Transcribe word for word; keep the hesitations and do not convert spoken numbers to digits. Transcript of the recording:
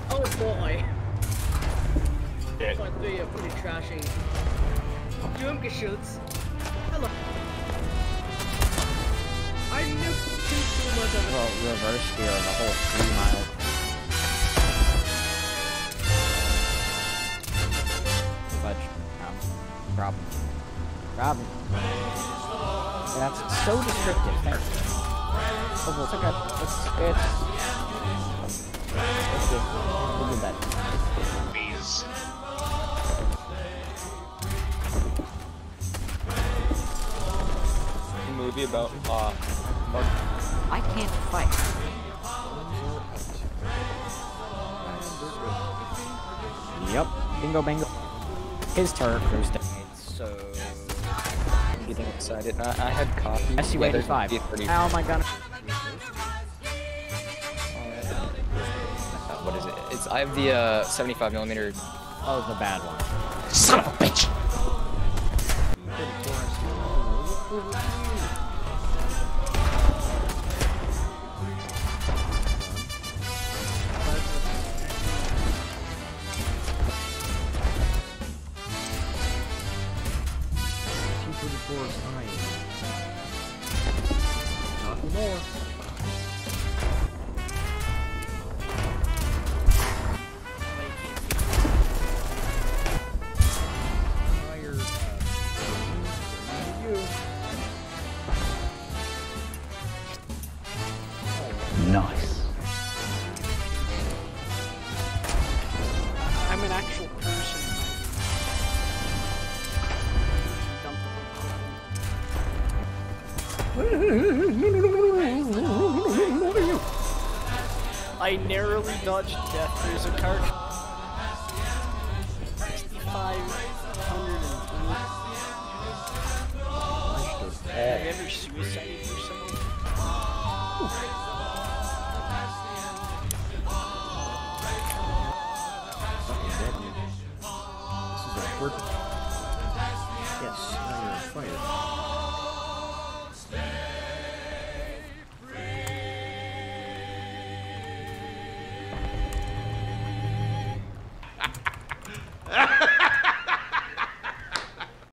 Oh boy. Yeah. So I threw you a pretty trashy. Junker shoots. Hello. I knew too much of it. Well, reverse gear the whole three mile. Fudge. Um, problem. Problem. That's so descriptive. Thank you. Oh, we'll take a. It's. It's. It's good. We'll do that. Please. A movie about uh. Mark. I can't fight. Yep. Bingo, bingo. His turret cruised. So, getting excited. I, I had coffee. S U eighty-five. How am I gonna? What is it? It's I have the uh, seventy-five millimeter. Oh, the bad one. Son of a bitch! T forty-four is fine. Not anymore. Nice. I'm an actual person. I narrowly dodged death. There's a card. sixty-five hundred twenty. Have you ever suicided yourself? This is awkward. Yes, now you're fired.